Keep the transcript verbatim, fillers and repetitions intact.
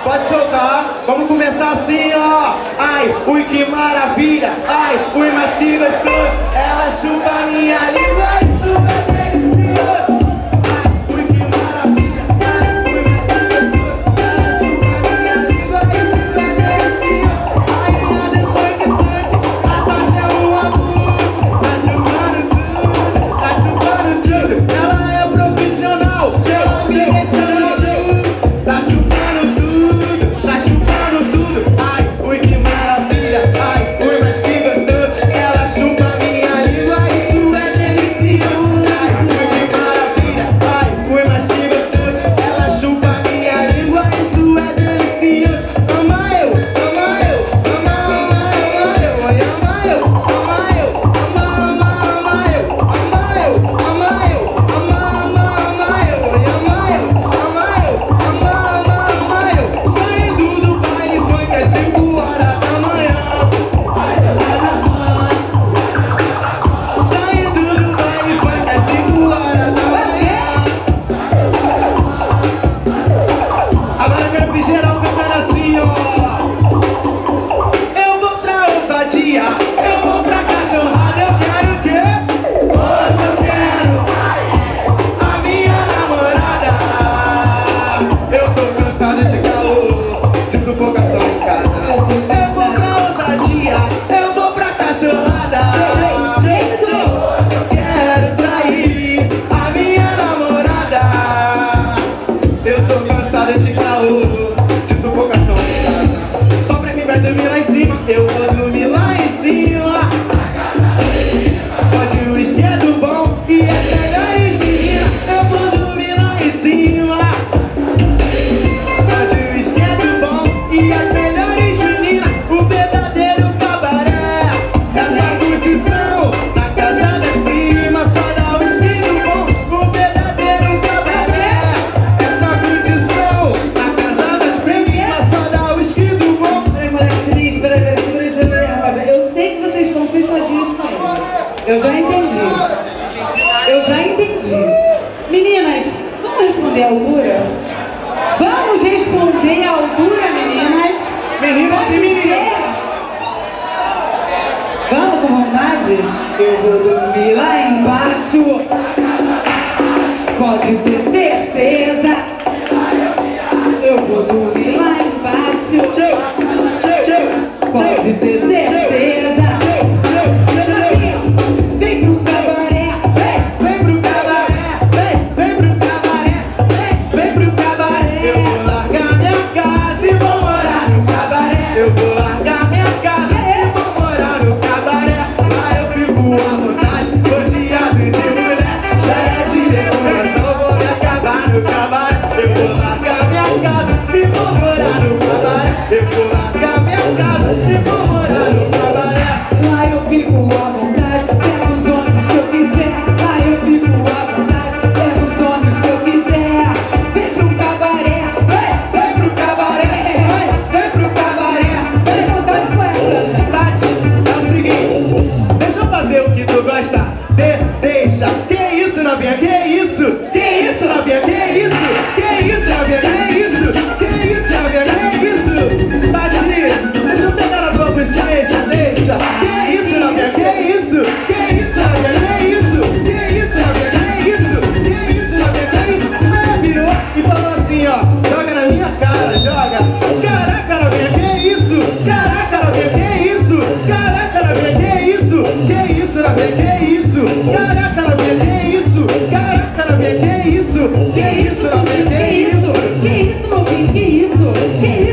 Pode soltar, vamos começar assim, ó. Ai, ui, que maravilha. Ai, ui, mas que gostoso. Ela chupa minha língua e isso é delicioso. Ai, ui, que maravilha. Ai, ui, mas que gostoso. Ela chupa minha língua e isso é delicioso. Ai, minha Deus, sangue, sangue. A Tati é um abuso. Tá chupando tudo, tá chupando tudo. Ela é profissional, ela me deixa no tudo. Tá chupando tudo, tá chupando tudo. Ai, ui, que maravilha. Ai, ui, mas que gostoso. Ela chupa minha língua, isso é delicioso. Ai, ui, que maravilha. Ai, ui, mas que gostoso. Ela chupa minha língua, isso é delicioso. Ama eu, ama eu, ama, ama, ama eu. Oi, ama eu, ama eu, ama, ama, ama eu. Ama eu, ama eu, ama, ama, ama eu. Oi, ama eu, ama eu, ama, ama, ama eu. Saindo do baile funk às cinco horas da manhã. Saindo do baile funk às cinco horas da manhã. Agora eu quero ver geral cantando assim, ó. Eu vou pra ousadia, eu vou pra cachorrada, eu quero o quê? Hoje eu quero a minha namorada. Eu tô cansado de calor, de sufocação em casa. Eu vou pra ousadia, eu vou pra cachorrada. Hoje eu quero trair a minha namorada. Eu tô cansado de calor, de sufocação em casa. Só pra quem vai dormir lá em cima, eu vou dormir lá em cima. Pode o esquerdo bom e as melhores meninas, eu vou dormir lá em cima. Pode o esquerdo bom e as melhores meninas, o verdadeiro cabaré. Essa curtição na casa das primas, só dá o esquerdo bom, o verdadeiro cabaré. Essa curtição na casa das primas, só dá o esquerdo bom. Peraí, moleque, Sinis, peraí, peraí, peraí, peraí, peraí. Eu sei que vocês estão fechadinhos com ele. Eu já entendi. Eu já entendi. Meninas, vamos responder a altura? Vamos responder a altura, meninas? Meninas e meninos. Vamos com vontade? Eu vou dormir lá embaixo. Pode ter certeza. Eu vou dormir lá embaixo. Pode ter certeza. Vem pro cabaré, Vem pro cabaré, vem, vem pro cabaré, vem, vem pro cabaré. Eu vou largar minha casa e vou morar no cabaré. Eu vou largar minha casa e vou morar no cabaré. Lá eu fico à vontade, rodeado de mulher. Cheia de decoração, vou me acabar no cabaré. Eu vou largar minha casa e vou morar no cabaré. Eu vou largar minha casa e vou morar no cabaré. lá eu fico à vontade, pego os ônibus que eu quiser. Lá eu fico à vontade, pego os ônibus que eu quiser. Vem pro cabaré, Vem, vem pro cabaré, vem, vem pro cabaré, vem. vem vontade com essa. Tati, é o seguinte, deixa eu fazer o que tu gosta. De, deixa. Que isso, novinha? Que isso? Que isso, novinha? Que isso? Que isso, novinha? Que isso? Que isso, novinha? Que isso? Tati, deixa eu pegar na tua bochecha, deixa. Que isso, novinha? Que isso? Que isso, novinha? Que isso? Que isso, novinha? Que isso? Que isso, novinha? Que isso? Ela virou e falou assim, ó, joga na minha cara, joga. Caraca, novinha, que isso? Caraca, novinha, que isso? Caraca, novinha, que isso? Que isso, novinha, que isso? Caraca, novinha, que isso? Caraca, novinha, que isso? Que isso, novinha, que isso? Que isso, novinho? Que isso? Que